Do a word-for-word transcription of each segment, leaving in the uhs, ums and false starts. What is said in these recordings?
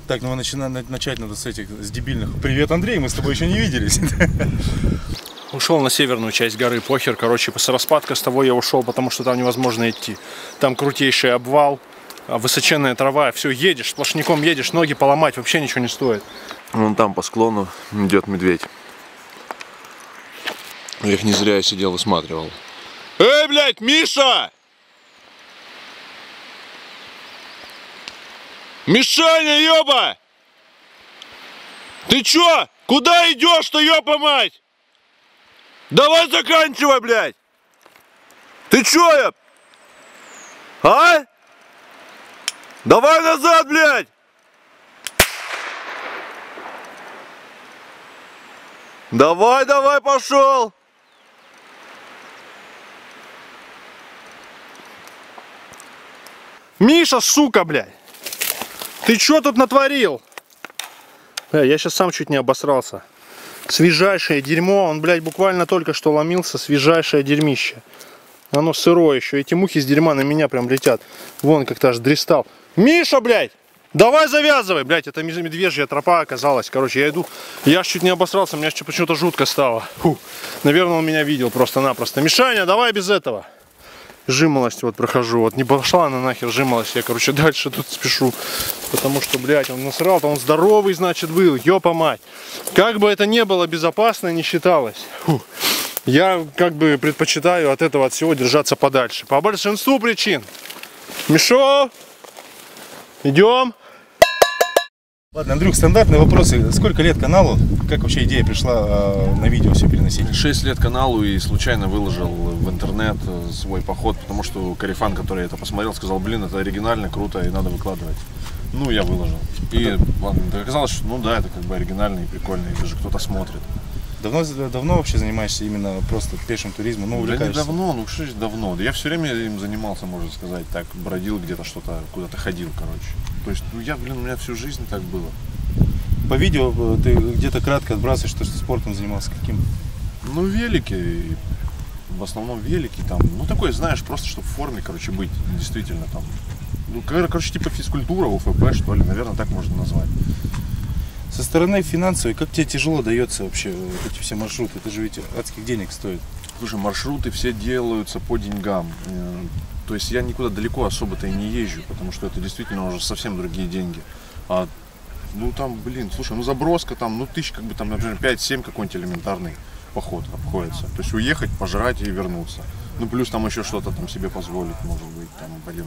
Так, ну мы начинаем, начать надо с этих, с дебильных. Привет, Андрей, мы с тобой еще не виделись. Ушел на северную часть горы, похер, короче, с распадка с того я ушел, потому что там невозможно идти. Там крутейший обвал, высоченная трава, все, едешь, сплошняком едешь, ноги поломать вообще ничего не стоит. Вон там по склону идет медведь. Я их не зря я сидел, высматривал. Эй, блядь, Миша! Мишаня, ёба! Ты чё? Куда идешь-то, ёпа мать? Давай заканчивай, блядь! Ты чё, я? А? Давай назад, блядь! Давай, давай, пошел! Миша, сука, блядь! Ты чё тут натворил? Э, я сейчас сам чуть не обосрался. Свежайшее дерьмо, он, блядь, буквально только что ломился, свежайшее дерьмище. Оно сырое еще, эти мухи с дерьма на меня прям летят. Вон как-то аж дристал. Миша, блядь! Давай завязывай, блядь, это медвежья тропа оказалась. Короче, я иду, я аж чуть не обосрался, мне почему-то жутко стало. Фу. Наверное, он меня видел просто-напросто. Мишаня, давай без этого. Жимолость вот прохожу, вот не пошла она нахер жимолость, я, короче, дальше тут спешу. Потому что, блядь, он насрал-то, он здоровый, значит, был, ёпа мать. Как бы это не было безопасно, не считалось. Фу. Я, как бы, предпочитаю от этого, от всего держаться подальше. По большинству причин. Мишо, идем. Ладно, Андрюх, стандартные вопросы. Сколько лет каналу? Как вообще идея пришла э, на видео все переносить? Шесть лет каналу и случайно выложил в интернет свой поход, потому что Карифан, который это посмотрел, сказал, блин, это оригинально, круто и надо выкладывать. Ну, я выложил. И это... оказалось, что ну да, это как бы оригинально и прикольно, и даже кто-то смотрит. Давно, давно вообще занимаешься именно просто пешим туризмом? Ну, да не давно, ну что ж давно. Я все время им занимался, можно сказать, так, бродил где-то, что-то, куда-то ходил, короче. То есть, ну я, блин, у меня всю жизнь так было. По видео ты где-то кратко отбрасываешь, что ты спортом занимался, каким? Ну, велики, в основном велики там, ну такой, знаешь, просто чтобы в форме, короче, быть, действительно там. Ну, короче, типа физкультура, УФП, что ли, наверное, так можно назвать. Со стороны финансовой, как тебе тяжело дается вообще эти все маршруты? Это же ведь адских денег стоит. Слушай, маршруты все делаются по деньгам. То есть я никуда далеко особо-то и не езжу, потому что это действительно уже совсем другие деньги. А, ну там, блин, слушай, ну заброска там, ну тысяч, как бы там, например, пять-семь какой-нибудь элементарный поход обходится. То есть уехать, пожрать и вернуться. Ну плюс там еще что-то там себе позволить, может быть, там, блин.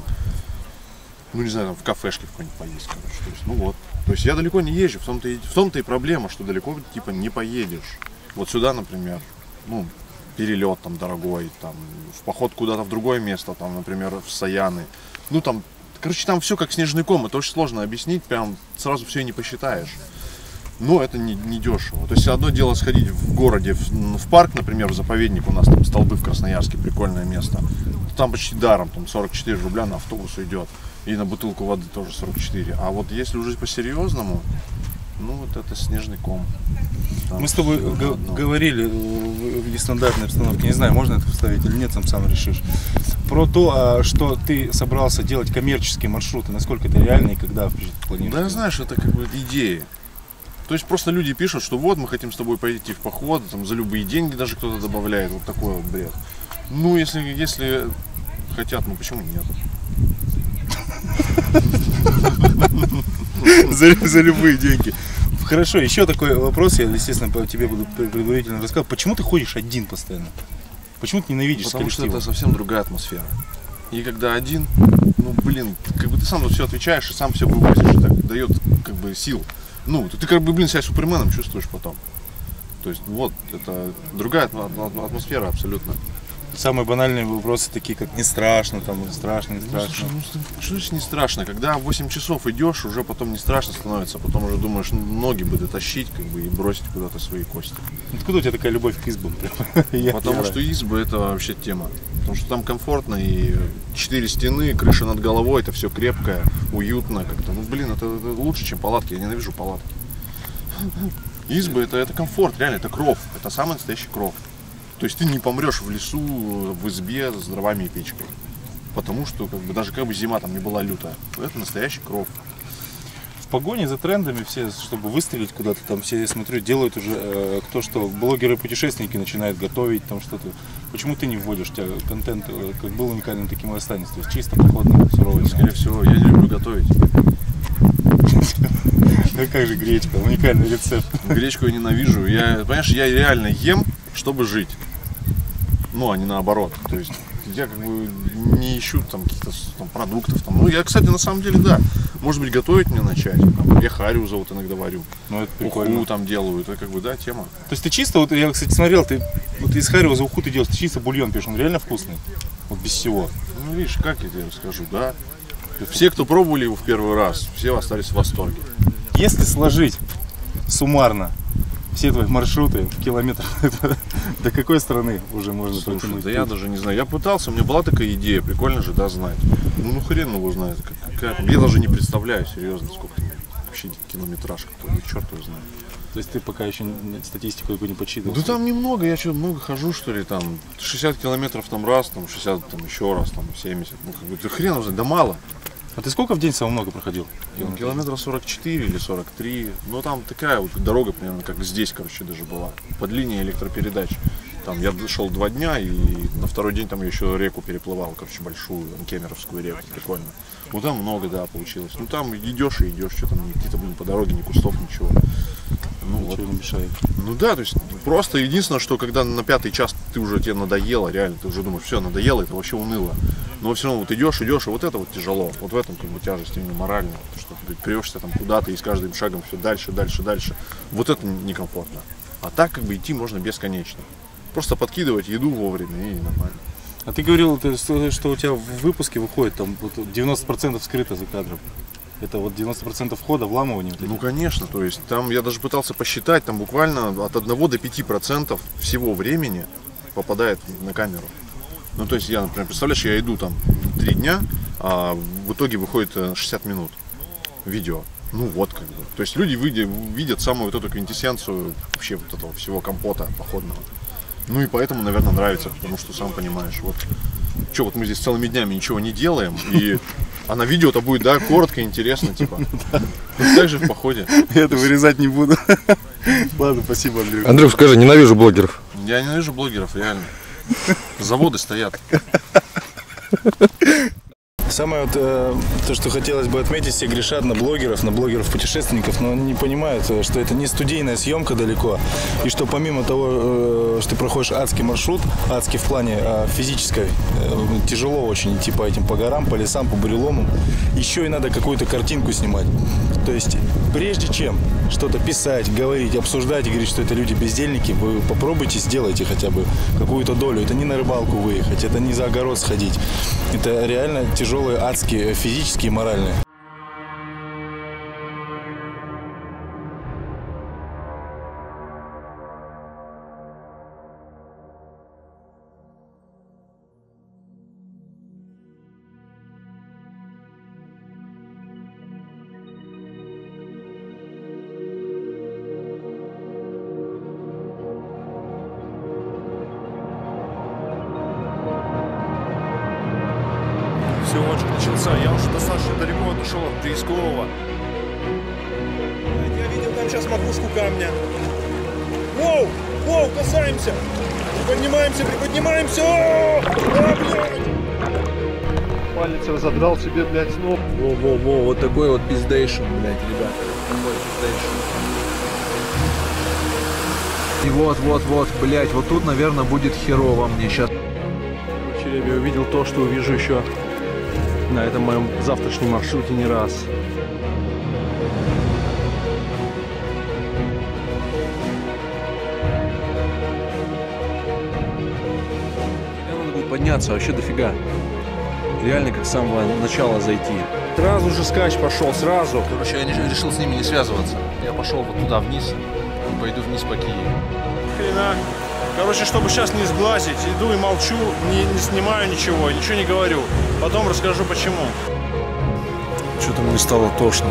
Ну не знаю, там в кафешке в какой-нибудь поесть, короче. То есть, ну вот. То есть я далеко не езжу, в том-то и, в том-то и проблема, что далеко типа не поедешь. Вот сюда, например, ну, перелет там дорогой, там, в поход куда-то в другое место, там, например, в Саяны. Ну там, короче, там все как снежный ком, это очень сложно объяснить, прям сразу все и не посчитаешь. Но это не, не дешево. То есть одно дело сходить в городе, в, в парк, например, в заповедник, у нас там Столбы в Красноярске, прикольное место. Там почти даром, там сорок четыре рубля на автобус идет. И на бутылку воды тоже сорок четыре. А вот если уже по-серьезному, ну вот это снежный ком. Там мы с тобой говорили в нестандартной обстановке, не знаю, можно это вставить или нет, сам сам решишь. Про то, что ты собрался делать коммерческие маршруты, насколько это реально и когда планируешь? Да, знаешь, это как бы идея. То есть просто люди пишут, что вот мы хотим с тобой пойти в поход, там за любые деньги даже кто-то добавляет, вот такой вот бред. Ну, если, если хотят, ну почему нет? За, за любые деньги. Хорошо, еще такой вопрос, я, естественно, по тебе буду предварительно рассказывать. Почему ты ходишь один постоянно? Почему ты ненавидишь Потому что это совсем другая атмосфера. И когда один, ну блин, как бы ты сам все отвечаешь и сам все вывозишь, так дает как бы сил. Ну, ты как бы, блин, себя суперменом чувствуешь потом. То есть вот, это другая атмосфера абсолютно. Самые банальные вопросы такие, как не страшно, там, страшно, не страшно. Ну, ну, что значит не страшно? Когда восемь часов идешь, уже потом не страшно становится, потом уже думаешь, ну, ноги бы дотащить, как бы, и бросить куда-то свои кости. Откуда у тебя такая любовь к избам? Потому что избы это вообще тема. Потому что там комфортно, и четыре стены, крыша над головой, это все крепкое, уютно как-то. Ну, блин, это, это лучше, чем палатки, я ненавижу палатки. Избы это, это комфорт, реально, это кров, это самый настоящий кров. То есть ты не помрешь в лесу, в избе с дровами и печкой. Потому что как бы, даже как бы зима там не была лютая. Это настоящий кров. погоне за трендами все, чтобы выстрелить куда-то там, все, я смотрю, делают уже э, кто что, блогеры-путешественники начинают готовить там что-то. Почему ты не вводишь, у тебя контент э, как был уникальным, таким и останется, то есть чисто походный, суровый? Скорее всего, я не люблю готовить. Ну как же гречка, уникальный рецепт. Гречку я ненавижу, я, понимаешь, я реально ем, чтобы жить. Ну, а не наоборот, то есть я как бы не ищу там каких-то там продуктов там. Ну, я, кстати, на самом деле, да, может быть, готовить мне начать. Там, я хариуза вот иногда варю. Ну, это прикольно. Уху там делаю, это как бы, да, тема. То есть ты чисто, вот я, кстати, смотрел, ты вот из хариуза уху ты делаешь, ты чисто бульон пьешь, он реально вкусный? Вот без всего. Ну, видишь, как я тебе расскажу, да. Все, кто пробовали его в первый раз, все остались в восторге. Если сложить суммарно все твои маршруты в километрах, до какой страны уже можно Слушай, протянуть? да я даже не знаю. Я пытался, у меня была такая идея, прикольно же, да, знать. Ну, ну хрен его знает. Какая, я даже не представляю, серьезно, сколько вообще километраж какой, черт его знает. То есть ты пока еще статистику какую не подсчитывал? Да там немного, я что, много хожу, что ли, там, шестьдесят километров там раз, там, шестьдесят там еще раз, там, семьдесят. Ну, как бы, ты хрен его знает, да мало. А ты сколько в день самого много проходил? Ну, километров сорок четыре или сорок три. Ну, там такая вот дорога, примерно, как здесь, короче, даже была. Под линией электропередач. Там я шел два дня, и на второй день там я еще реку переплывал, короче, большую, Кемеровскую реку, прикольно. Вот там много, да, получилось. Ну, там идешь и идешь, что там, какие-то, блин, по дороге, ни кустов, ничего. Ну, ничего вот. не мешает. Ну да, то есть просто единственное, что когда на пятый час ты уже тебе надоело, реально, ты уже думаешь, все, надоело, это вообще уныло. Но все равно вот идешь, идешь, и вот это вот тяжело. Вот в этом как бы тяжесть именно моральная. Что ты прешься там куда-то и с каждым шагом все дальше, дальше, дальше. Вот это некомфортно. А так как бы идти можно бесконечно. Просто подкидывать еду вовремя и нормально. А ты говорил, что у тебя в выпуске выходит там девяносто процентов скрыто за кадром. Это вот девяносто процентов входа, вламывания? Ну конечно, то есть там я даже пытался посчитать, там буквально от одного до пяти процентов всего времени попадает на камеру. Ну то есть я, например, представляешь, я иду там три дня, а в итоге выходит шестьдесят минут видео. Ну вот как бы. То есть люди видят, видят самую вот эту квинтэссенцию вообще вот этого всего компота походного. Ну и поэтому, наверное, нравится, потому что сам понимаешь, вот что, вот мы здесь целыми днями ничего не делаем, и а на видео-то будет, да, коротко, интересно, типа. Так же в походе. Я это вырезать не буду. Ладно, спасибо, Андрей. Андрюх, скажи, ненавижу блогеров. Я ненавижу блогеров, реально. Заводы стоят. Самое вот, э, то, что хотелось бы отметить, все грешат на блогеров, на блогеров-путешественников, но они не понимают, что это не студийная съемка далеко, и что помимо того, э, что ты проходишь адский маршрут, адский в плане э, физической, э, тяжело очень идти по этим, по горам, по лесам, по буреломам, еще и надо какую-то картинку снимать. То есть, прежде чем что-то писать, говорить, обсуждать и говорить, что это люди бездельники, вы попробуйте, сделайте хотя бы какую-то долю. Это не на рыбалку выехать, это не за огород сходить. Это реально тяжелые, адские, физические и моральные. Все, отжиг начался. Я уже достаточно далеко отошел от рискового. Я видел там сейчас макушку камня. Воу! Воу, касаемся! Приподнимаемся, приподнимаемся! О, а, блядь! Палец разодрал себе, блядь, с ног. Во-во-во, вот такой вот пиздейшн, блядь, ребят. Такой пиздейшн. И вот-вот-вот, блядь, вот тут, наверное, будет херово мне сейчас. В Черебе увидел то, что увижу еще на этом моем завтрашнем маршруте не раз. Мне надо будет подняться вообще дофига. Реально как с самого начала зайти. Сразу же скач пошел, сразу. Короче, я не, решил с ними не связываться. Я пошел вот туда вниз и пойду вниз по Киеву. Хрена. Короче, чтобы сейчас не сглазить, иду и молчу, не, не снимаю ничего, ничего не говорю. Потом расскажу почему. Что-то мне стало тошно.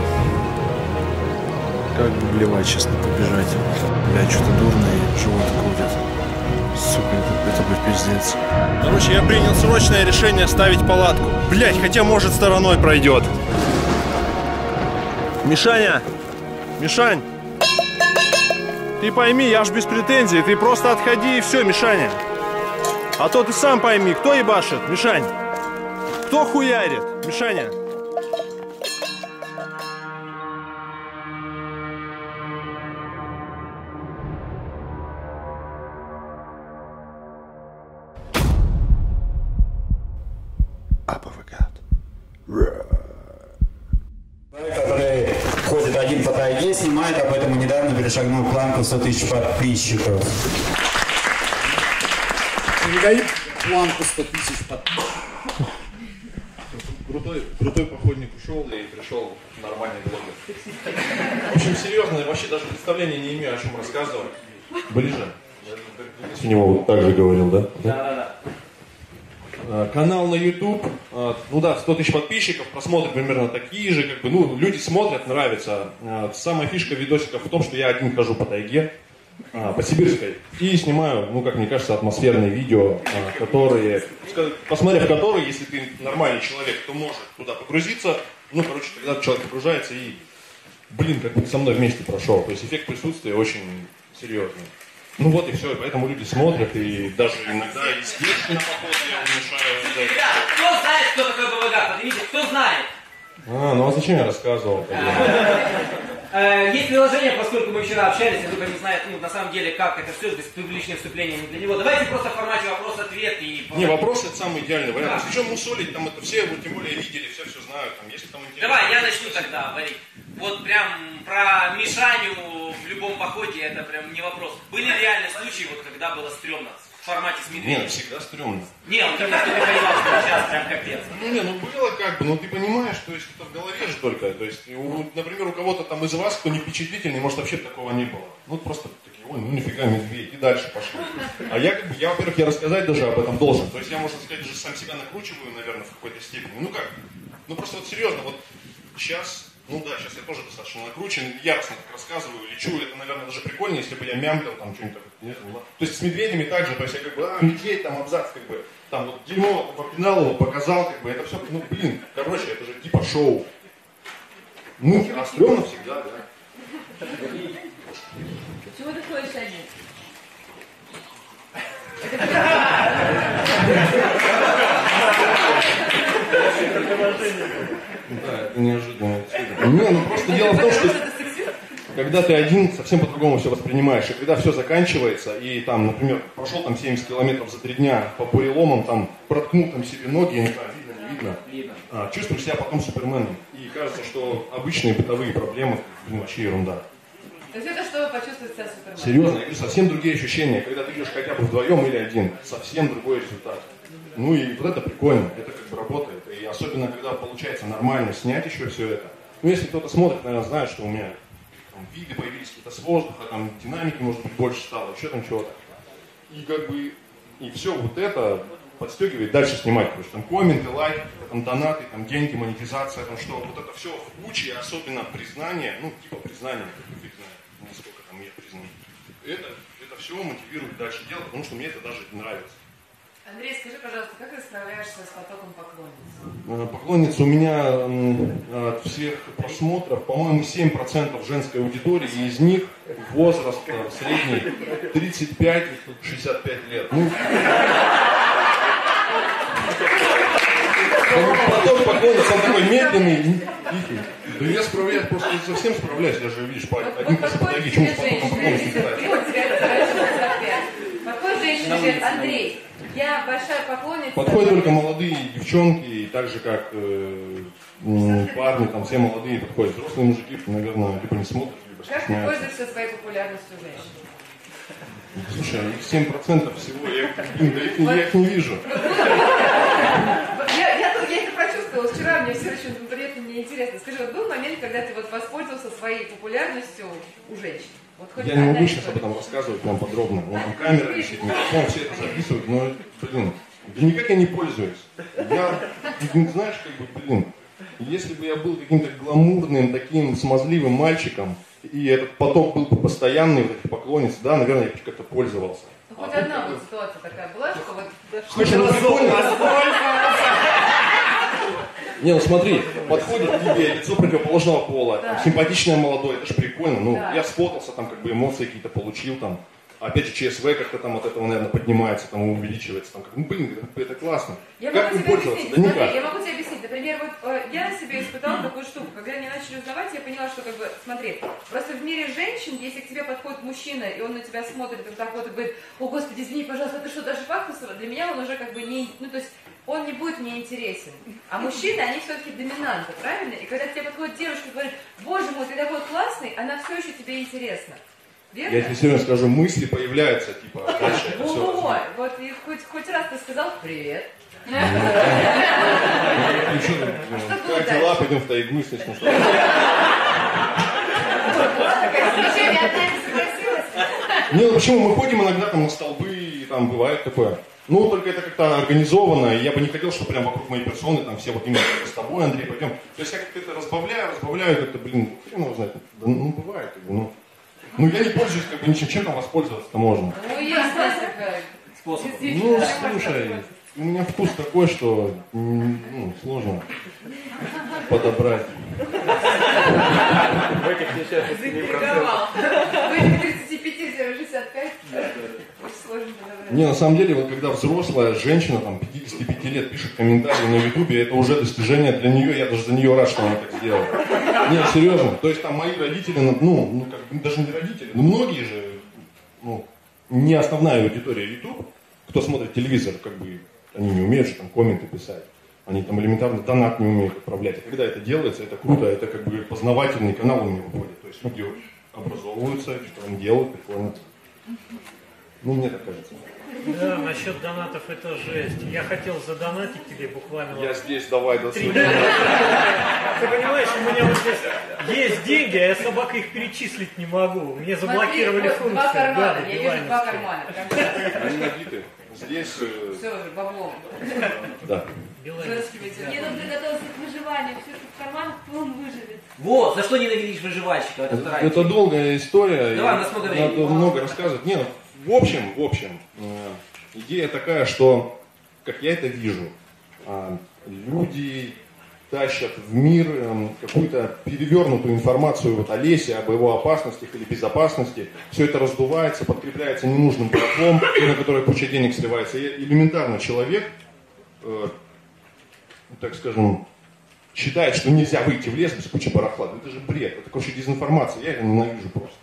Как бы блевать, честно, побежать. Блядь, что-то дурно и живот крутит. Сука, это, это бы пиздец. Короче, я принял срочное решение ставить палатку. Блять, хотя может стороной пройдет. Мишаня! Мишань! Ты пойми, я ж без претензий, ты просто отходи и все, Мишаня. А то ты сам пойми, кто ебашит, Мишань? Кто хуярит, Мишаня? Который ходит один по тайге, снимает, а поэтому недавно перешагнул планку сто тысяч подписчиков. Перегони планку сто тысяч подписчиков. Крутой, крутой походник ушел и пришел нормальный блогер. В общем, серьезно, я вообще даже представления не имею, о чем рассказывать. Ближе. С него вот так же говорил, да? Да, да, да. Канал на YouTube, ну да, сто тысяч подписчиков, просмотры примерно такие же, как бы, ну, люди смотрят, нравится. Самая фишка видосиков в том, что я один хожу по тайге, по Сибирской, и снимаю, ну, как мне кажется, атмосферные видео, которые, посмотрев которые, если ты нормальный человек, то может туда погрузиться, ну, короче, когда человек погружается и, блин, как бы со мной вместе прошел, то есть эффект присутствия очень серьезный. Ну вот и все, и поэтому люди смотрят, и даже иногда и здесь на поход я уменьшаю. Ребят, кто знает, кто такой БВГ? Поднимите, кто знает? А, ну а зачем я рассказывал? Есть приложение, поскольку мы вчера общались, и кто не знает, ну, на самом деле, как это все, без публичного вступления не для него. Давайте просто в формате вопрос-ответ и... Не, вопрос это самый идеальный вариант. Зачем мусолить, там это все, тем более видели, все все знают, там, если там интересно. Давай, я начну тогда, Варик. Вот прям про Мишаню в любом походе, это прям не вопрос. Были реальные случаи, вот когда было стрёмно? В формате с медведем. Нет, всегда стрёмно. Не, он когда ты понимал, что сейчас прям капец. Ну не, ну было как бы, но ты понимаешь, то есть это в голове же только. То есть, у, например, у кого-то там из вас, кто не впечатлительный, может вообще такого не было. Ну просто такие, ой, ну нифига медведь, и дальше пошли. А я как бы, я, во-первых, я рассказать даже об этом должен. То есть я, можно сказать, уже сам себя накручиваю, наверное, в какой-то степени. Ну как, ну просто вот серьезно, вот сейчас... Ну да, сейчас я тоже достаточно накручен, яростно так рассказываю, лечу, это, наверное, даже прикольнее, если бы я мямкал там что-нибудь такое. То есть с медведями также, то есть я как бы, а, медведь, там абзац, как бы, там вот дерьмо по финалу показал, как бы, это все, ну блин, короче, это же типа шоу. Ну, а стрёмно всегда, да. Чего ты ходишь один? Да, это неожиданно. Не, ну просто дело в том, что когда ты один, совсем по-другому все воспринимаешь. И когда все заканчивается, и там, например, прошел там семьдесят километров за три дня по буреломам, там проткнул там себе ноги, я не знаю, видно, не видно, Видно. А, чувствуешь себя потом суперменом. И кажется, что обычные бытовые проблемы, блин, вообще ерунда. То есть это чтобы почувствовать себя суперменом? Серьезно, я говорю, совсем другие ощущения. Когда ты идешь хотя бы вдвоем или один, совсем другой результат. Ну и вот это прикольно, это как бы работает. И особенно, когда получается нормально снять еще все это. Ну, если кто-то смотрит, наверное, знает, что у меня там виды появились какие-то с воздуха, там динамики, может быть, больше стало, еще там чего-то. И как бы, и все вот это подстегивает дальше снимать. То есть там комменты, лайки, там донаты, там деньги, монетизация, там что. Вот это все в куче, особенно признание, ну, типа признание, как бы фиг знает, насколько там я признан. Это, это все мотивирует дальше делать, потому что мне это даже нравится. Андрей, скажи, пожалуйста, как ты справляешься с потоком поклонниц? Поклонниц у меня от всех просмотров, по-моему, семь процентов женской аудитории, и из них возраст средний тридцать пять — шестьдесят пять лет. Ну, поток поклонниц, он такой медленный, тихий. Да я справляюсь, просто совсем справляюсь, я же, видишь, один хожу по ноге, чему потоком поклонниц не пытаюсь. Подходит женщина и говорит: Андрей, я большая поклонница. Подходят только молодые девчонки, и так же как э, парни, там все молодые подходят. Взрослые мужики, наверное, либо не смотрят, либо Как ты стесняются. пользуешься своей популярностью женщин? Слушай, а их семь процентов всего, я, блин, да их, я их не вижу. Я, я, я это прочувствовала вчера, мне все очень приятно, мне интересно. Скажи, вот был момент, когда ты вот воспользовался своей популярностью у женщин? Вот хоть Я не одна могу сейчас история. об этом рассказывать прям подробно. Вон там камера висит, микрофон, все это записывают, но, блин, да никак я не пользуюсь. Я, ну, знаешь, как бы, блин, если бы я был каким-то гламурным, таким смазливым мальчиком, и этот поток был бы постоянный, вот этих поклонниц, да, наверное, я бы как-то пользовался. Ну, хоть одна вот ситуация такая была, что вот... Слушай, ну прикольно. Не, ну смотри, подходит к тебе лицо противоположного пола, Да. симпатичное молодое, это же прикольно. Ну, Да. я сфотался, там как бы эмоции какие-то получил там. Опять же, ЧСВ как-то там от этого, наверное, поднимается, там увеличивается. Там, как, ну, блин, это, это классно. Я как могу им тебе пользоваться? объяснить, Да смотри, никак. я могу тебе объяснить. Например, вот э, я на себе испытала такую штуку. Когда меня начали узнавать, я поняла, что как бы, смотри, просто в мире женщин, если к тебе подходит мужчина, и он на тебя смотрит вот так вот и говорит: о, господи, извини, пожалуйста, ты что, даже Фахтусова? Для меня он уже как бы не, ну то есть он не будет мне интересен. А мужчины, они все-таки доминанты, правильно? И когда к тебе подходит девушка и говорит: боже мой, ты такой классный, она все еще тебе интересна. Верно? Я тебе серьезно скажу, мысли появляются, типа, дальше это все. Во-во-во, вот и хоть, хоть раз ты сказал привет. Как дела, пойдем в тайгу и начнем что-то. Не, ну почему, мы ходим иногда там на столбы, и там бывает такое. Ну, только это как-то организовано, и я бы не хотел, чтобы прям вокруг моей персоны там все вот именно с тобой, Андрей, пойдем. То есть я как-то это разбавляю, разбавляю, как-то, блин, хрен его знает. Да, ну, бывает, как бы, ну. Ну, я не пользуюсь, как бы, ничем, чем там воспользоваться-то можно. Ну, есть несколько способов. Ну, слушай, у меня вкус такой, что ну, сложно подобрать. В этих несчастных семи процентах. В этих тридцати пяти шестьдесят пять очень сложно подобрать. Не, на самом деле, вот когда взрослая женщина, там, пятидесяти пяти лет, пишет комментарии на ютубе, это уже достижение для нее, я даже за нее рад, что она так сделала. Не, серьезно, то есть там мои родители, ну, ну как бы, даже не родители, но многие же, ну, не основная аудитория YouTube, кто смотрит телевизор, как бы, они не умеют же там комменты писать, они там элементарно донат не умеют отправлять. И когда это делается, это круто, это как бы познавательный канал у меня выходит, то есть люди образовываются, что они делают, прикольно. Ну, мне так кажется. Да, насчет донатов это жесть. Я хотел задонатить тебе буквально... Я здесь, давай, до Три свидания. Ты понимаешь, у меня вот здесь есть деньги, а я собака их перечислить не могу. Мне заблокировали Смотри, вот функцию. два кармана, Да, я вижу два кармана. Они набиты. Здесь... э, Все, баблом. Да. Зараскивайте. Мне нужно готовиться к выживанию. Все, что в карманах, то он выживет. Вот, за что ненавидишь выживальщиков? Это вторая Это тема. долгая история. Давай, и у нас много надо времени. много рассказывать. Не, ну, в общем, в общем, э, идея такая, что, как я это вижу, э, люди тащат в мир э, какую-то перевернутую информацию вот о лесе, об его опасностях или безопасности. Все это раздувается, подкрепляется ненужным барахлом, на которое куча денег сливается. И элементарно человек, э, так скажем, считает, что нельзя выйти в лес без кучи барахла. Это же бред, это, короче, дезинформация. Я это ненавижу просто.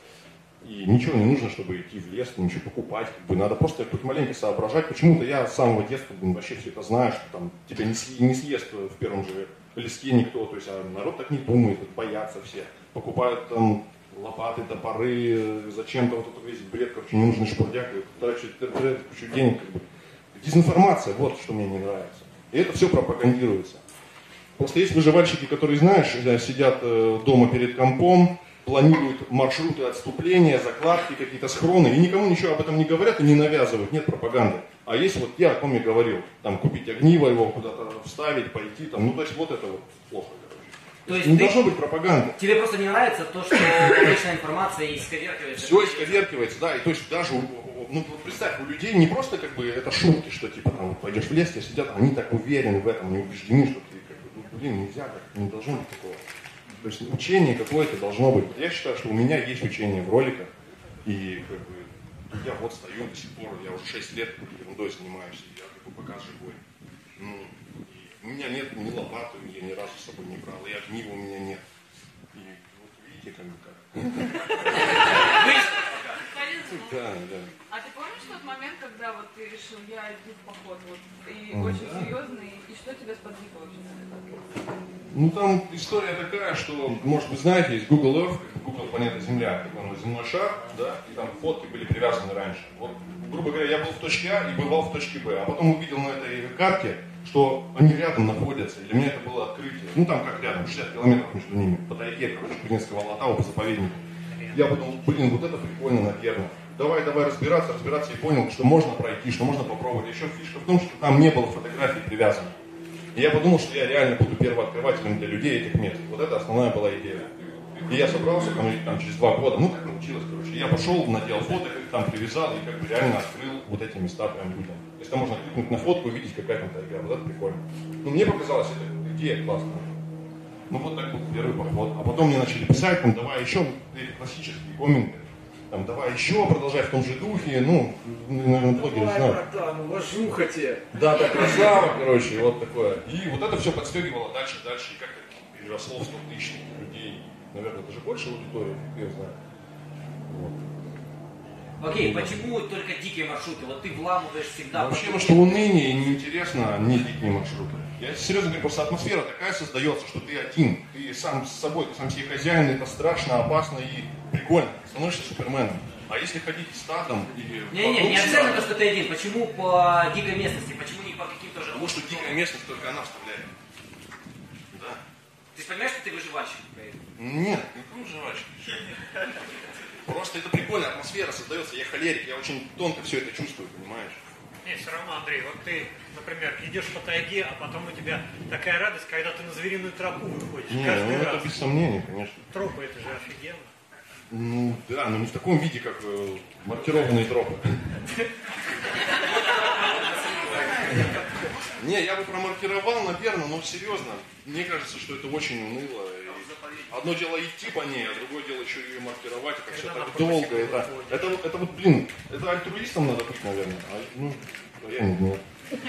И ничего не нужно, чтобы идти в лес, ничего покупать. Как бы надо просто тут маленько соображать. Почему-то я с самого детства, блин, вообще все это знаю, что там тебя не, съ, не съест в первом же леске никто. То есть а народ так не думает, боятся все. Покупают там лопаты, топоры, зачем-то вот этот весь бред, короче, ненужный шпурдяк, тратят кучу денег. Как бы. Дезинформация, вот что мне не нравится. И это все пропагандируется. Просто есть выживальщики, которые, знаешь, сидят дома перед компом, планируют маршруты отступления, закладки, какие-то схроны, и никому ничего об этом не говорят и не навязывают, нет пропаганды. А есть вот я о ком я говорил, там купить огниво, его куда-то вставить, пойти, там, ну то есть вот это вот плохо, короче. То есть не ты- должно быть пропаганды. Тебе просто не нравится то, что личная информация исковеркивается. Все исковеркивается, да, и то есть даже, у- у- ну вот представь, у людей не просто как бы это шутки, что типа там вот пойдешь в лес, тебе сидят, они так уверены в этом, они убеждены, что ты как бы, ну, блин, нельзя так, не должно быть такого. То есть учение какое-то должно быть. Я считаю, что у меня есть учение в роликах, и как бы, я вот стою до сих пор, я уже шесть лет ерундой занимаюсь, и я как бы показ живой. Ну, и у меня нет ни лопаты, я ни разу с собой не брал, и огнива у меня нет. И вот видите, как бы как. Да, да. А ты помнишь тот момент, когда вот ты решил, я иду в поход, вот, и М, очень да. серьезный, и что тебя сподвигло вообще на это? Ну там история такая, что, может вы знаете, есть Google Earth, как бы Google планета Земля, такой он земной шар, да, и там фотки были привязаны раньше. Вот, грубо говоря, я был в точке А и бывал в точке Б, а потом увидел на этой карте, что они рядом находятся, и для меня это было открытие. Ну там как рядом, шестьдесят километров между ними, по тайге, короче, Куренского Алатау, по заповеднику. Я подумал, блин, вот это прикольно, наверное. Давай, давай разбираться, разбираться, и понял, что можно пройти, что можно попробовать. Еще фишка в том, что там не было фотографий привязанных. И я подумал, что я реально буду первооткрывателем для людей этих мест. Вот это основная была идея. И я собрался там, там через два года, ну как научилось, короче. Я пошел, надел фото, там привязал и как бы реально открыл вот эти места прям людям. То есть там можно кликнуть на фотку и видеть, какая там тайга. Вот это прикольно. Ну мне показалось это идея классная. Ну вот так был первый поход. А потом мне начали писать, там, давай еще, классические комменты. Там, давай еще, продолжай в том же духе, ну, наверное, блогеры знают. Братан, уважуха тебе. Да, так красава, короче, вот такое. И вот это все подстегивало дальше, дальше, и как-то переросло в сто тысяч людей. Наверное, даже больше аудитории, я знаю. Вот. Окей, почему только дикие маршруты? Вот ты вламываешь всегда. Вообще, потому что уныние и неинтересно, не дикие маршруты. Я серьезно говорю, просто атмосфера такая создается, что ты один, ты сам с собой, ты сам себе хозяин, это страшно, опасно и прикольно. Ты становишься суперменом. А если ходить стадом или... Не-не, не обязательно то, что ты один. Почему по дикой местности? Почему не по каким-то же... Потому что дикая местность только она вставляет. Да. Ты понимаешь, что ты выживальщик? Нет, не выживальщик. Просто это прикольная атмосфера создается. Я холерик, я очень тонко все это чувствую, понимаешь? Нет, все равно, Андрей, вот ты, например, идешь по тайге, а потом у тебя такая радость, когда ты на звериную тропу выходишь. Не, каждый ну раз. это без сомнений, конечно. Тропы, это же офигенно. Ну да, но не в таком виде, как э, маркированные тропы. Не, я бы промаркировал, наверное, но серьезно. Мне кажется, что это очень уныло. Одно дело идти по ней, а другое дело еще ее маркировать. Это все так долго. Это, это, это, это вот, блин, это альтруистом надо быть, наверное. А, ну, я не знаю.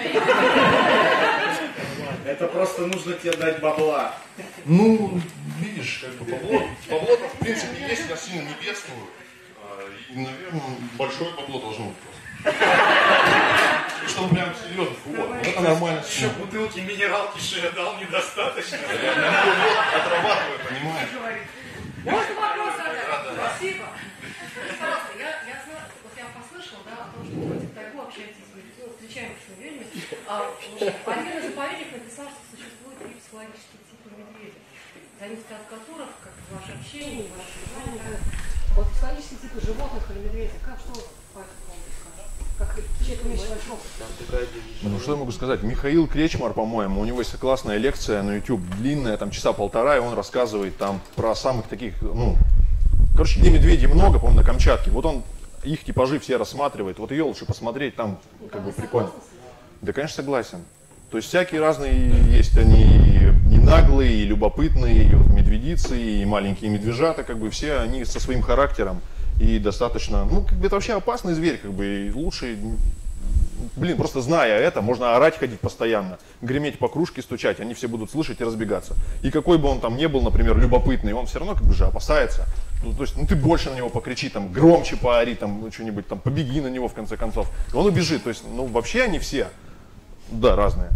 Это просто нужно тебе дать бабла. Ну, видишь, как бы бабло, бабло-то в принципе есть, я сильно не бедствую. И, наверное, большое бабло должно быть просто. Чтобы прям серьезно, вот, вот это нормально. Еще бутылки минералки, что я дал, недостаточно. Я вот отрабатываю, понимаешь? Можно вопрос задать? Спасибо. Пожалуйста, я, я знаю, вот я послышал, да, о том, что вы ходите в тайгу, общаетесь с людьми, встречаемся с людьми. А один из заповедников написал, что существует три психологических типа медведя, зависит от которых, как ваше общение, ваше внимание. Вот психологические типы животных или медведя, как что по этому поводу скажешь? Как человек имеющий большой опыт? Ну что я могу сказать? Михаил Кречмар, по-моему, у него есть классная лекция на YouTube, длинная, там часа полтора, и он рассказывает там про самых таких, ну, короче, где медведей много, по-моему, на Камчатке. Вот он их типажи все рассматривает. Вот ее лучше посмотреть, там как бы прикольно. Да, конечно, согласен. То есть всякие разные есть, они и наглые, и любопытные, и вот медведицы, и маленькие медвежата, как бы все они со своим характером и достаточно, ну, как бы это вообще опасный зверь, как бы, и лучше, блин, просто зная это, можно орать, ходить постоянно, греметь по кружке, стучать, они все будут слышать и разбегаться. И какой бы он там ни был, например, любопытный, он все равно как бы же опасается. Ну, то есть, ну, ты больше на него покричи, там, громче поори, там, что-нибудь, там, побеги на него, в конце концов. И он убежит, то есть, ну, вообще они все, да, разные.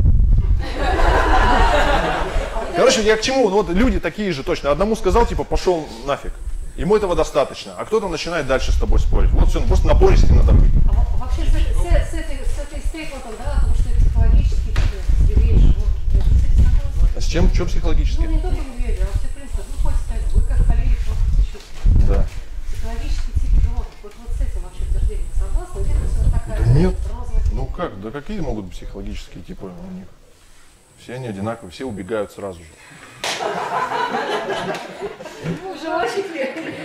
Короче, я к чему? Ну, вот люди такие же точно. Одному сказал, типа, пошел нафиг. Ему этого достаточно. А кто-то начинает дальше с тобой спорить. Вот все, ну, просто напористый надо быть. А вообще с, с, с, этой, с этой стейкментом, да, потому что это психологически зверей, животных. А с чем? Что психологически? Ну, не только медведя, а вообще, в принципе, вы ходите, вы как коллеги, просто все. Да. Психологический тип животных. Вот, вот с этим вообще утверждением согласны? Или это все такая Да нет. розовая? Ну как? Да какие могут быть психологические типы у них? Все они одинаковые, все убегают сразу же. Ну, желательно.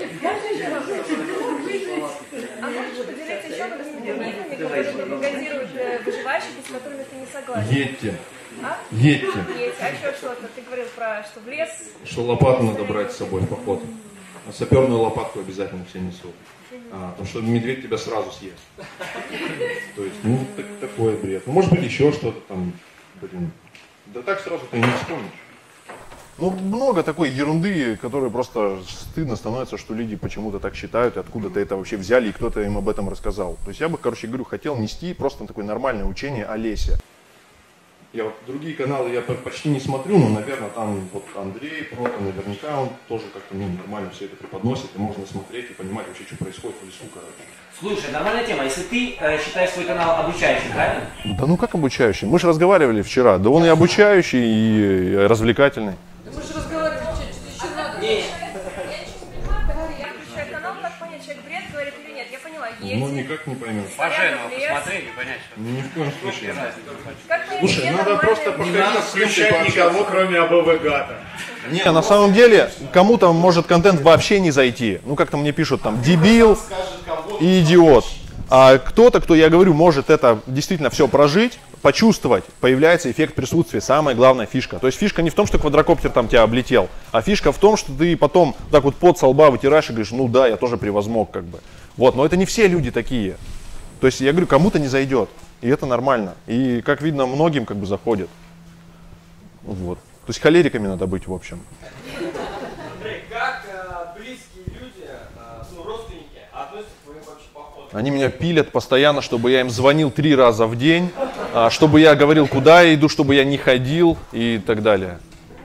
А можешь поделиться еще мифами, которые пропагандируют выживальщики, с которыми ты не согласен? Едьте. А? Едьте. Есть. А еще что-то? Ты говорил про, что в лес. Что лопату надо брать с собой в поход. А саперную лопатку обязательно все несут. А, потому что медведь тебя сразу съест. То есть, ну, так, такой бред. Ну, может быть, еще что-то там, блин. Да так сразу ты не вспомнишь. Ну, много такой ерунды, которой просто стыдно становится, что люди почему-то так считают, и откуда-то это вообще взяли, и кто-то им об этом рассказал. То есть я бы, короче говорю, хотел нести просто такое нормальное учение о лесе. Я вот другие каналы я почти не смотрю, но, наверное, там вот Андрей Прото, наверняка он тоже как-то ну, нормально все это преподносит, и можно смотреть и понимать вообще, что происходит в лесу, короче. Слушай, нормальная тема. Если ты э, считаешь свой канал обучающим, правильно? Да ну как обучающий? Мы же разговаривали вчера. Да он и обучающий, и развлекательный. Мы же разговаривали, что еще надо. Я включаю канал, как понять, человек бред говорит или нет. Я поняла, есть. Ну, никак не поймешь. Пожалуй, посмотри, не понять, что. Ни в коем случае. Как понять, Слушай, где надо нормальные просто люди? Не надо включать никого, кроме АБВ-гата. Не, на самом деле, кому-то может контент вообще не зайти. Ну, как-то мне пишут там дебил и идиот. А кто-то, кто, я говорю, может это действительно все прожить, почувствовать, появляется эффект присутствия, самая главная фишка. То есть фишка не в том, что квадрокоптер там тебя облетел, а фишка в том, что ты потом так вот пот со лба вытираешь и говоришь, ну да, я тоже превозмог как бы. Вот, но это не все люди такие. То есть я говорю, кому-то не зайдет, и это нормально. И как видно, многим как бы заходит. Вот. То есть холериками надо быть, в общем. Андрей, как э, близкие люди, э, ну, родственники, относятся к твоим вообще походам? Они меня пилят постоянно, чтобы я им звонил три раза в день, а, чтобы я говорил, куда я иду, чтобы я не ходил и так далее.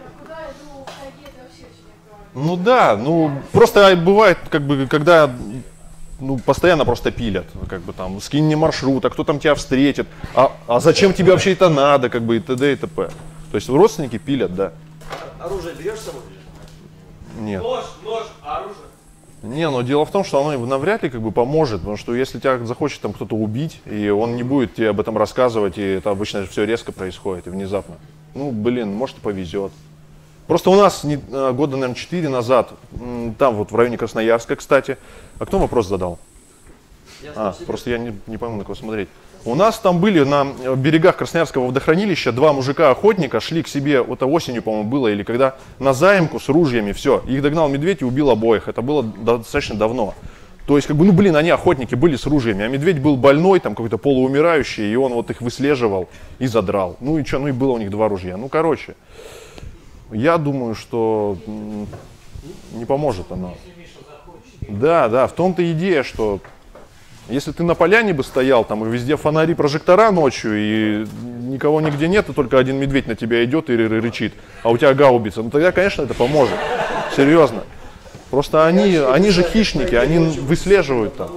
Ну да, ну просто бывает, как бы, когда ну, постоянно просто пилят, как бы там, скинь мне маршрут, а кто там тебя встретит, а, а зачем тебе вообще это надо, как бы и т.д. и т.п. То есть родственники пилят, да. Оружие берешь с собой? Нет. Нож, нож, оружие. Не, но дело в том, что оно навряд ли как бы поможет, потому что если тебя захочет там кто-то убить, и он не будет тебе об этом рассказывать, и это обычно все резко происходит и внезапно. Ну, блин, может и повезет. Просто у нас не, года, наверное, четыре назад, там вот в районе Красноярска, кстати, а кто вопрос задал? А, просто я не, не пойму, на кого смотреть. У нас там были на берегах Красноярского водохранилища два мужика-охотника, шли к себе, вот осенью, по-моему, было, или когда, на заимку с ружьями, все. Их догнал медведь и убил обоих. Это было достаточно давно. То есть, как бы, ну, блин, они охотники были с ружьями, а медведь был больной, там, какой-то полуумирающий, и он вот их выслеживал и задрал. Ну и что, ну и было у них два ружья. Ну, короче, я думаю, что не поможет оно. Да, да, в том-то идея, что если ты на поляне бы стоял, там и везде фонари, прожектора ночью, и никого нигде нет, и только один медведь на тебя идет и рычит, а у тебя гаубица, ну тогда, конечно, это поможет. Серьезно. Просто они, они же хищники, они выслеживают там.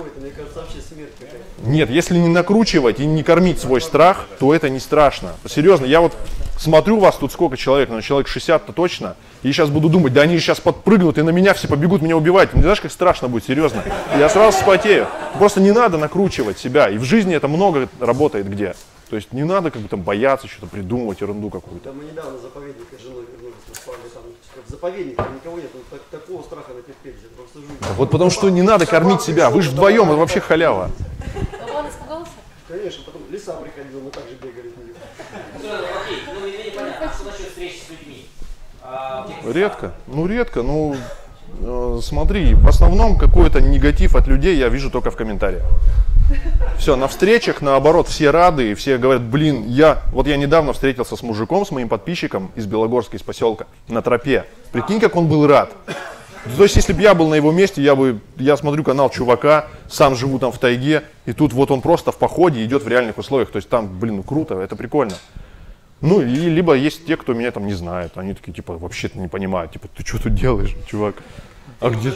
Нет, если не накручивать и не кормить свой страх, то это не страшно. Серьезно, я вот смотрю вас тут сколько человек, ну человек шестьдесят-то точно, и сейчас буду думать, да они сейчас подпрыгнут и на меня все побегут меня убивать. Не знаешь, как страшно будет, серьезно. Я сразу вспотею. Просто не надо накручивать себя. И в жизни это много работает где. То есть не надо как бы там бояться, что-то придумывать, ерунду какую-то. Да, мы недавно заповедник с женой вернулись, мы спали там, в заповеднике там никого нет, так, такого страха натерпеть, это просто жуть. Вот потому что не надо кормить себя, вы же вдвоем, это вообще халява. А он испугался? Конечно, потом лиса приходила, мы также бегали в нее. Окей, ну мне непонятно, а что насчет встречи с людьми? Редко, ну редко, ну э, смотри, в основном какой-то негатив от людей я вижу только в комментариях. Все, на встречах, наоборот, все рады, и все говорят, блин, я, вот я недавно встретился с мужиком, с моим подписчиком из Белогорска, из поселка, на тропе. Прикинь, как он был рад. То есть, если бы я был на его месте, я бы, я смотрю канал чувака, сам живу там в тайге, и тут вот он просто в походе идет в реальных условиях. То есть там, блин, ну круто, это прикольно. Ну, и либо есть те, кто меня там не знает, они такие, типа, вообще-то не понимают, типа, ты что тут делаешь, чувак? А где...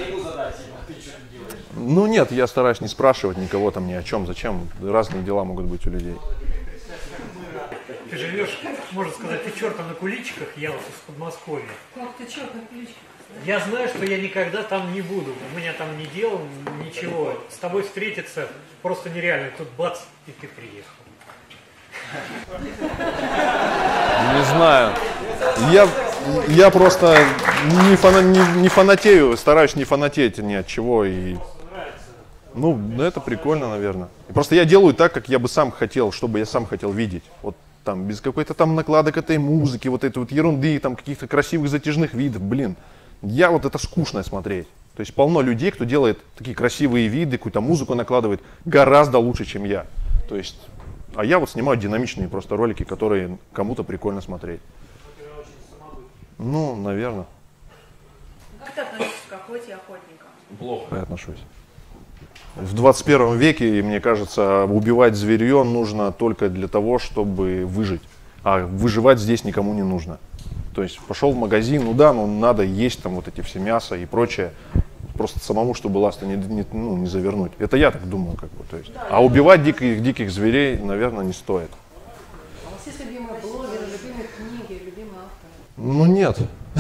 Ну нет, я стараюсь не спрашивать никого там ни о чем, зачем, разные дела могут быть у людей. Ты живешь, можно сказать, ты чертом на куличиках, я вот из Подмосковья. Как ты черт на куличиках? Я знаю, что я никогда там не буду, у меня там не дел, ничего. С тобой встретиться просто нереально, тут бац, и ты приехал. Не знаю. Я, я просто не, фана, не, не фанатею, стараюсь не фанатеть ни от чего. И, ну, это прикольно, наверное. И просто я делаю так, как я бы сам хотел, чтобы я сам хотел видеть. Вот там, без какой-то там накладок этой музыки, вот этой вот ерунды, там каких-то красивых затяжных видов, блин. Я вот это скучно смотреть. То есть полно людей, кто делает такие красивые виды, какую-то музыку накладывает гораздо лучше, чем я. То есть... А я вот снимаю динамичные просто ролики, которые кому-то прикольно смотреть. Ну, наверное. Как ты относишься к охоте и охотникам? Плохо я отношусь. В двадцать первом веке, мне кажется, убивать зверье нужно только для того, чтобы выжить. А выживать здесь никому не нужно. То есть пошел в магазин, ну да, ну надо есть там вот эти все мясо и прочее. Просто самому, чтобы ласты не, не, ну, не завернуть. Это я так думаю, как бы. То есть. А убивать диких, диких зверей, наверное, не стоит. А у вас есть любимые блогеры, любимые книги, любимые авторы? Ну нет.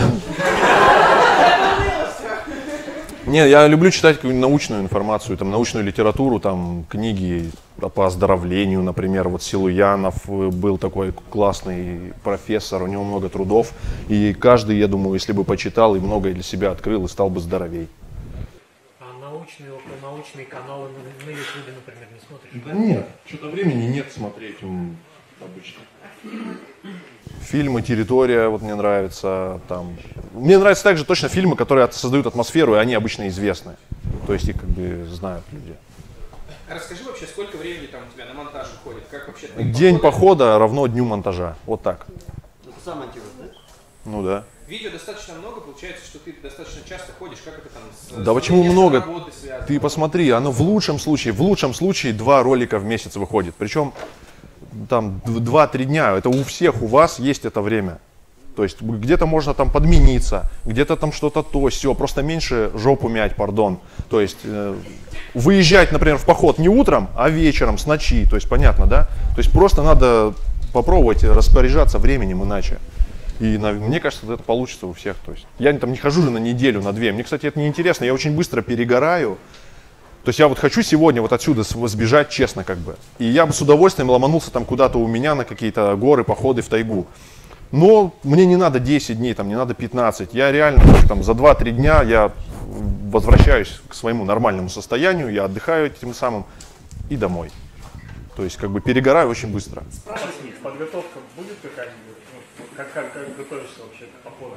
Нет, я люблю читать научную информацию, там, научную литературу, там, книги по оздоровлению, например. Вот Силуянов был такой классный профессор, у него много трудов. И каждый, я думаю, если бы почитал и многое для себя открыл, и стал бы здоровей. Научные, околонаучные каналы на, на YouTube, например, не смотришь? Да нет, что-то времени нет смотреть. обычно. Фильмы, территория, вот мне нравится. Там. Мне нравятся также точно фильмы, которые создают атмосферу, и они обычно известны. То есть их как бы знают люди. Расскажи вообще, сколько времени там у тебя на монтаж уходит? Как вообще День похода равно дню монтажа. Вот так. Это сам монтируешь, да? Ну да. Видео достаточно много, получается, что ты достаточно часто ходишь, как это там с, Да с почему много? связано? Ты посмотри, оно в лучшем случае, в лучшем случае два ролика в месяц выходит. Причем там два-три дня, это у всех, у вас есть это время. То есть где-то можно там подмениться, где-то там что-то то, сё, просто меньше жопу мять, пардон. То есть э, выезжать, например, в поход не утром, а вечером, с ночи, то есть понятно, да? То есть просто надо попробовать распоряжаться временем иначе. И на, мне кажется, это получится у всех. То есть я там не хожу же на неделю, на две. Мне, кстати, это не интересно, я очень быстро перегораю. То есть я вот хочу сегодня вот отсюда сбежать, честно как бы. И я бы с удовольствием ломанулся там куда-то у меня на какие-то горы, походы в тайгу. Но мне не надо десять дней, там, не надо пятнадцать. Я реально там, за два-три дня я возвращаюсь к своему нормальному состоянию, я отдыхаю тем самым и домой. То есть как бы перегораю очень быстро. Спрашивай, подготовка будет какая-нибудь? Как, как, как готовишься вообще к походу?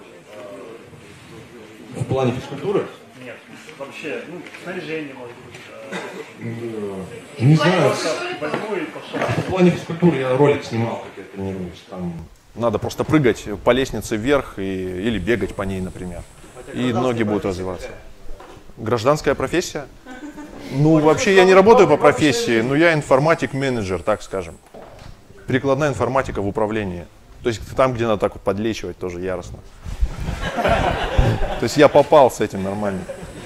В плане физкультуры? Нет, вообще, ну, снаряжение может быть. Не знаю. Возьму и пошел. В плане физкультуры я ролик снимал, как я тренируюсь. Там... Надо просто прыгать по лестнице вверх и, или бегать по ней, например. И ноги будут развиваться. Гражданская профессия? Ну, вообще я не работаю по профессии, но я информатик-менеджер, так скажем. Прикладная информатика в управлении. То есть там, где надо так вот подлечивать, тоже яростно. То есть я попал с этим нормально.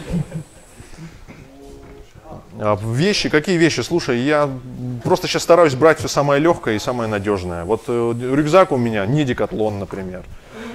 А вещи, какие вещи? Слушай, я просто сейчас стараюсь брать все самое легкое и самое надежное. Вот э, рюкзак у меня не Декатлон, например.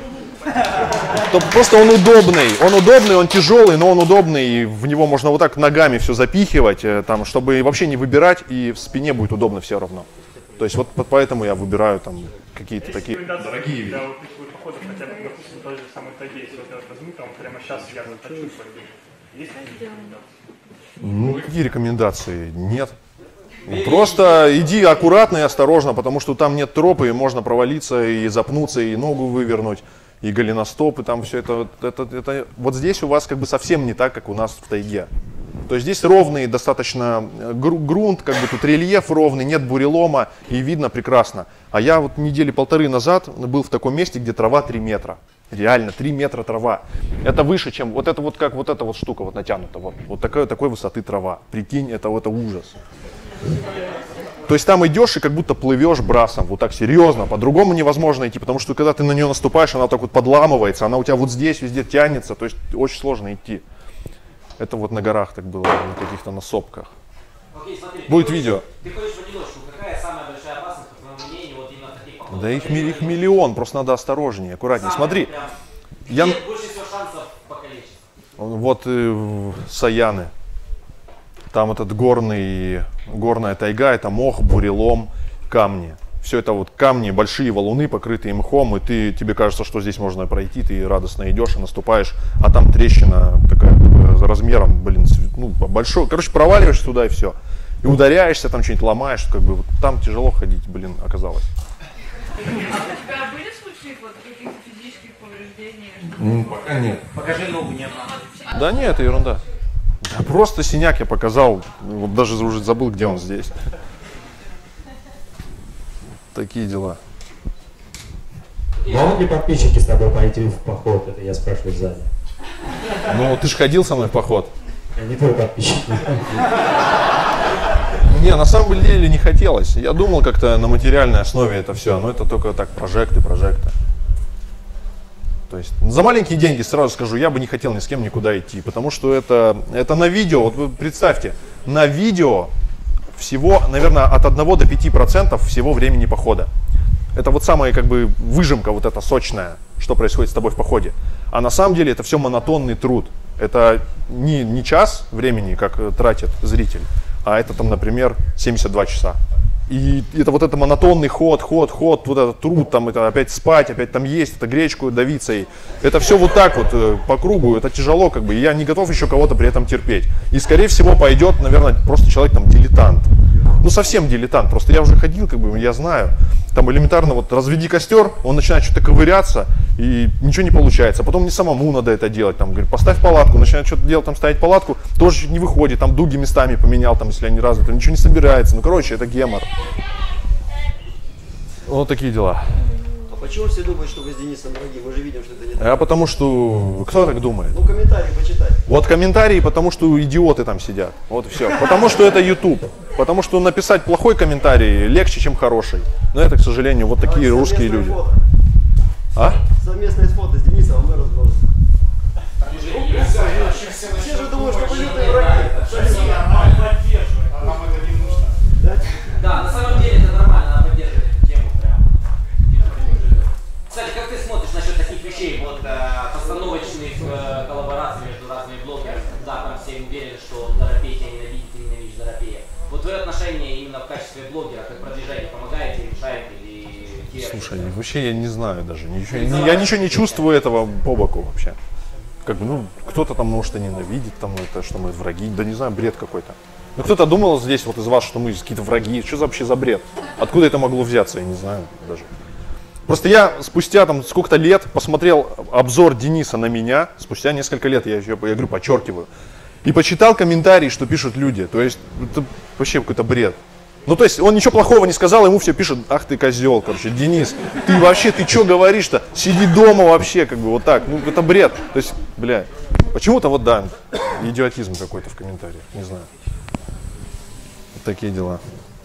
То просто он удобный, он удобный, он тяжелый, но он удобный, и в него можно вот так ногами все запихивать, э, там, чтобы вообще не выбирать, и в спине будет удобно все равно. То есть вот поэтому я выбираю там какие-то такие дорогие вещи. Да, вот путевых походов, хотя бы, допустим, той же самой тайге, если вот я возьму, там прямо сейчас я захочу пойду. Есть какие-то рекомендации? Ну, какие рекомендации? Нет. Просто иди аккуратно и осторожно, потому что там нет тропы, и можно провалиться, и запнуться, и ногу вывернуть, и голеностоп, и там все это, это, это. Вот здесь у вас как бы совсем не так, как у нас в тайге. То есть здесь ровный достаточно грунт, как бы тут рельеф ровный, нет бурелома, и видно прекрасно. А я вот недели полторы назад был в таком месте, где трава три метра. Реально, три метра трава. Это выше, чем вот это вот как вот эта вот штука вот натянута. Вот, вот такой, такой высоты трава. Прикинь, это, это ужас. То есть там идешь и как будто плывешь брасом, вот так серьезно, по-другому невозможно идти, потому что когда ты на нее наступаешь, она вот так вот подламывается, она у тебя вот здесь везде тянется, то есть очень сложно идти. Это вот на горах так было, на каких-то на сопках. Окей, смотри, будет ты видео. Ты ходишь в одиночку, какая самая большая опасность, по твоему мнению, вот именно в таких походах? Да их, их миллион, просто надо осторожнее, аккуратнее. Самое Смотри, прям, я... где больше всего шансов покалечить? Вот э, Саяны. Там этот горный, горная тайга, это мох, бурелом, камни. Все это вот камни, большие валуны, покрытые мхом, и ты, тебе кажется, что здесь можно пройти, ты радостно идешь и наступаешь, а там трещина такая размером, блин, ну, большой. Короче, проваливаешься туда и все. И ударяешься, там что-нибудь ломаешь, как бы вот там тяжело ходить, блин, оказалось. А у тебя были случаи вот каких-то физических повреждений? Ну, пока нет. Покажи ногу, нет. Да нет, это ерунда. Да просто синяк я показал, вот даже уже забыл, где он здесь. Такие дела. Могут ли подписчики с тобой пойти в поход? Это я спрашиваю сзади. Ну, ты же ходил со мной в поход. Я не твой подписчик. Не, на самом деле не хотелось. Я думал как-то на материальной основе это все, но это только так прожекты, прожекты. То есть за маленькие деньги, сразу скажу, я бы не хотел ни с кем никуда идти, потому что это, это на видео, вот вы представьте, на видео всего, наверное, от одного до пяти процентов всего времени похода. Это вот самая как бы выжимка вот эта сочная, что происходит с тобой в походе. А на самом деле это все монотонный труд. Это не, не час времени, как тратит зритель, а это там, например, семьдесят два часа. И это вот это монотонный ход, ход, ход, вот этот труд, там это опять спать, опять там есть, это гречку давиться. И это все вот так вот по кругу, это тяжело как бы, и я не готов еще кого-то при этом терпеть. И скорее всего пойдет, наверное, просто человек там дилетант. ну совсем дилетант, просто я уже ходил, как бы, я знаю. Там элементарно вот разведи костер, он начинает что-то ковыряться, и ничего не получается. Потом мне самому надо это делать, там, говорит, поставь палатку, начинает что-то делать, там, ставить палатку, тоже чуть не выходит, там, дуги местами поменял, там, если они развиты, ничего не собирается. Ну, короче, это гемор. Вот такие дела. А почему все думают, что вы с Денисом враги? Мы же видим, что это не так. А потому что, кто так думает? Ну, комментарии почитай. Вот комментарии, потому что идиоты там сидят. Вот и все. Потому что это YouTube. Потому что написать плохой комментарий легче, чем хороший. Но это, к сожалению, вот такие Давайте русские люди. фото. А? Совместное фото с Денисом, а мы разбросим. Все же думают, что вы лютые враги. Да, на самом деле это нормально, надо поддерживать эту тему прям. Кстати, как ты смотришь насчет таких вещей, вот э, постановочных э, коллабораций между разными блогерами, да, там все уверены, что Доропей тебя ненавидит, ты ненавидишь Доропея. Вот твое отношение именно в качестве блогера, как продвижение, помогает или мешает, или тебе... Слушай, вообще я не знаю даже, ничего, я ничего не чувствую этого по боку вообще. Как бы, ну, кто-то там может и ненавидит, там, это, что мы враги, да не знаю, бред какой-то. Ну, кто-то думал здесь вот из вас, что мы какие-то враги, что за вообще за бред? Откуда это могло взяться, я не знаю даже. Просто я спустя там сколько-то лет посмотрел обзор Дениса на меня, спустя несколько лет, я, я говорю, подчеркиваю, и почитал комментарии, что пишут люди, то есть это вообще какой-то бред. Ну, то есть он ничего плохого не сказал, ему все пишут, ах ты козел, короче, Денис, ты вообще, ты что говоришь-то? Сиди дома вообще, как бы вот так, ну это бред. То есть, бля, почему-то вот да, идиотизм какой-то в комментариях, не знаю. Вот такие дела.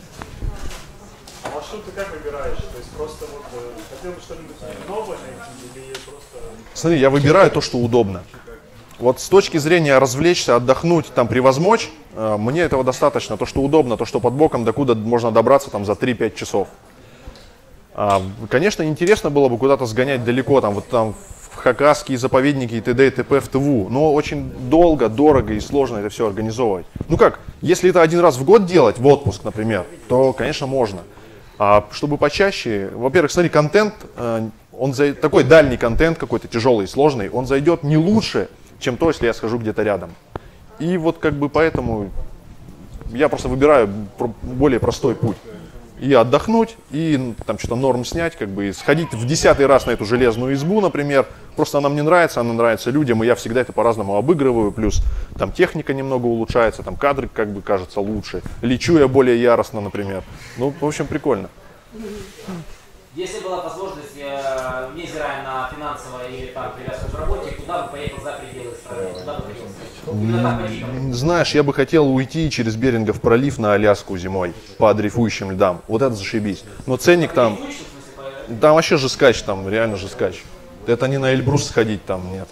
А маршрут ты как выбираешь? То есть просто вот э, хотел бы что-нибудь новое найти или просто... Смотри, я выбираю то, что удобно. Вот с точки зрения развлечься, отдохнуть, там, превозмочь, э, мне этого достаточно. То, что удобно, то, что под боком, докуда можно добраться там, за три-пять часов. А, конечно, интересно было бы куда-то сгонять далеко, там, вот там в хакасские заповедники и т.д. и т.п. в ТВУ. Но очень долго, дорого и сложно это все организовывать. Ну как, если это один раз в год делать, в отпуск, например, то, конечно, можно. А чтобы почаще, во-первых, смотри, контент, э, он за, такой дальний контент какой-то тяжелый, сложный, он зайдет не лучше, чем то, если я схожу где-то рядом. И вот как бы поэтому я просто выбираю более простой путь. И отдохнуть, и там что-то норм снять, как бы, и сходить в десятый раз на эту железную избу, например. Просто она мне нравится, она нравится людям, и я всегда это по-разному обыгрываю. Плюс там техника немного улучшается, там кадры как бы кажется лучше. Лечу я более яростно, например. Ну, в общем, прикольно. Если была возможность, э, невзирая на финансовое или там привязку к работе, куда бы поехал за пределы страны? Куда бы хотел съездить? Знаешь, я бы хотел уйти через Берингов пролив на Аляску зимой по дрейфующим льдам. Вот это зашибись. Но ценник там, там вообще жескач, там реально жескач. Это не на Эльбрус сходить там, нет.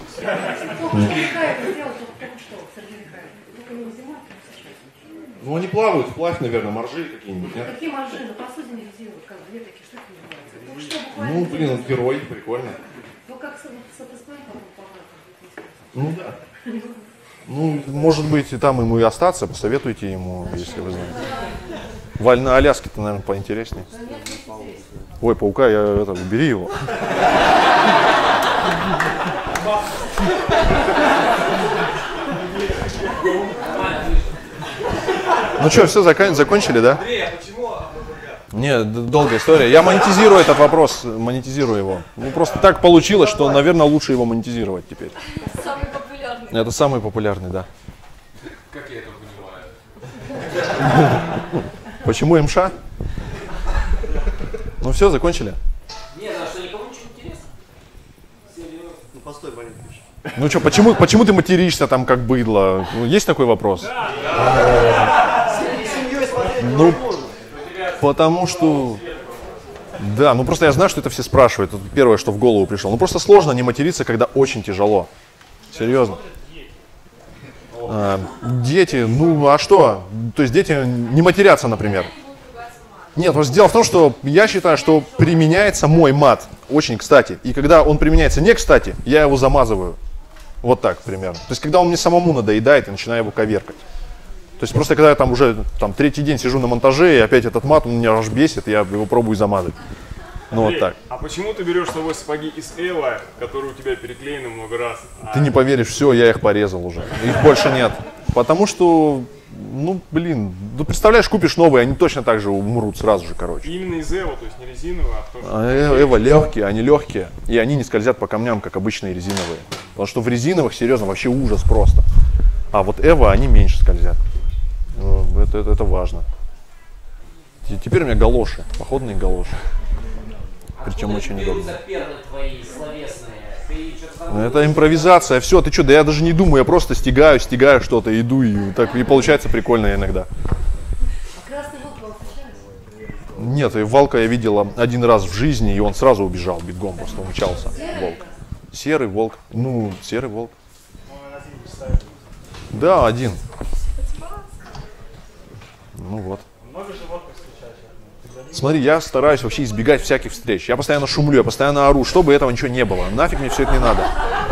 Ну они плавают, вплавь, наверное, моржи какие-нибудь, нет? Какие моржи? Ну, посудины делают, как две такие, что это называется? Что буквально... Ну, блин, он герой, прикольно. Ну, как сопоставим, по-моему, Ну да. Ну, может быть, и там ему и остаться, посоветуйте ему, если вы знаете. Валь, на Аляске-то, наверное, поинтереснее. Ой, паука, я это, убери его. Ну что, все, закон закончили, да? Нет, долгая история. Я монетизирую этот вопрос, монетизирую его. Ну, просто так получилось, что, наверное, лучше его монетизировать теперь. Самый популярный. Это самый популярный, да. Как я это понимаю? Почему МШ? Ну все, закончили? Нет, а что, никому ничего не интересно? Серьезно? Ну, постой, Валерий. Ну что, почему, почему ты материшься там как быдло? Ну, есть такой вопрос? Ну, потому что... Да, ну просто я знаю, что это все спрашивают. Это первое, что в голову пришло. Ну просто сложно не материться, когда очень тяжело. Серьезно. А, дети, ну а что? То есть дети не матерятся, например. Нет, просто дело в том, что я считаю, что применяется мой мат очень кстати. И когда он применяется не кстати, я его замазываю. Вот так примерно. То есть когда он мне самому надоедает, я начинаю его коверкать. То есть просто когда я там уже там, третий день сижу на монтаже, и опять этот мат, он меня аж бесит, я его пробую замазать. Ну вот так. А почему ты берешь с собой сапоги из Эва, которые у тебя переклеены много раз? Ты не поверишь, все, я их порезал уже. Их больше нет. Потому что ну, блин, ну, представляешь, купишь новые, они точно так же умрут сразу же, короче. Именно из Эва, то есть не резиновые, а потому что... А Эва легкие, они легкие, и они не скользят по камням, как обычные резиновые. Потому что в резиновых, серьезно, вообще ужас просто. А вот Эва, они меньше скользят. Это, это, это важно. Теперь у меня галоши, походные галоши. Причем очень удобно. Это импровизация, все, ты что, да я даже не думаю, я просто стягаю, стягаю что-то, иду, и так и получается прикольно иногда. А красный волк вам встречался? Нет, и волка я видела один раз в жизни, и он сразу убежал бегом, просто умчался. Волк. Серый волк, ну, серый волк. Да, один. Ну вот. Смотри, я стараюсь вообще избегать всяких встреч. Я постоянно шумлю, я постоянно ору, чтобы этого ничего не было. Нафиг мне все это не надо.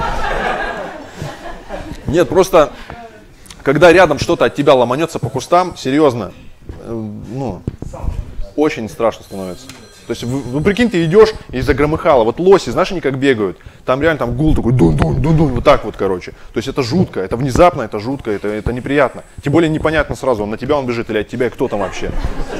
Нет, просто, когда рядом что-то от тебя ломанется по кустам, серьезно, э, ну, очень страшно становится. То есть, вы, вы прикинь, ты идешь и загромыхало. Вот лоси, знаешь, они как бегают. Там реально там гул такой, дун-дун, дун-дун, вот так вот, короче. То есть это жутко, это внезапно, это жутко, это, это неприятно. Тем более непонятно сразу, на тебя он бежит или от тебя, кто там вообще.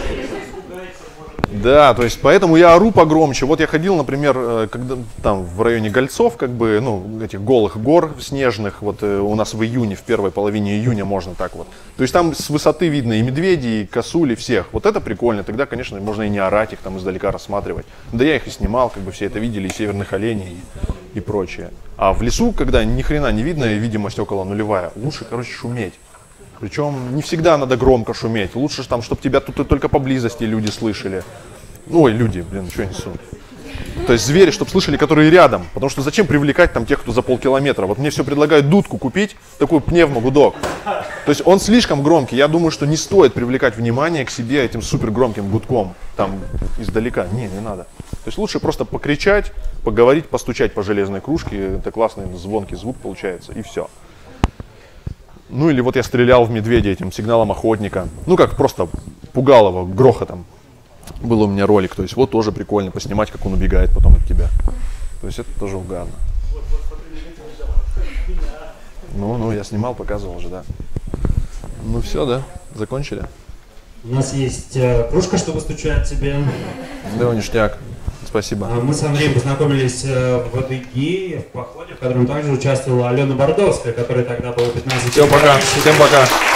Да, то есть поэтому я ору погромче. Вот я ходил, например, когда там в районе Гольцов, как бы, ну, этих голых гор снежных, вот у нас в июне, в первой половине июня можно так вот. То есть там с высоты видно и медведей, и косули, всех. Вот это прикольно, тогда, конечно, можно и не орать их, там издалека рассматривать. Да я их и снимал, как бы все это видели, и северных оленей, и, и прочее. А в лесу, когда ни хрена не видно, и видимость около нулевая, лучше, короче, шуметь. Причем не всегда надо громко шуметь. Лучше, там, чтобы тебя тут только поблизости люди слышали. Ой, люди, блин, что я несу. То есть звери, чтобы слышали, которые рядом. Потому что зачем привлекать там тех, кто за полкилометра? Вот мне все предлагают дудку купить, такой пневмогудок. То есть он слишком громкий. Я думаю, что не стоит привлекать внимание к себе этим супер громким гудком. Там издалека. Не, не надо. То есть лучше просто покричать, поговорить, постучать по железной кружке. Это классный звонкий звук получается. И все. Ну или вот я стрелял в медведя этим сигналом охотника. Ну как просто пугал его грохотом. Был у меня ролик. То есть вот тоже прикольно поснимать, как он убегает потом от тебя. То есть это тоже угарно. Ну, ну я снимал, показывал же, да. Ну все, да, закончили. У нас есть э, кружка, чтобы стучать тебе. Да, ништяк. Спасибо. Мы с Андреем познакомились э, в Адыгее, в походе, в котором также участвовала Алена Бордовская, которая тогда была пятнадцать лет. Все, пока. Всем пока.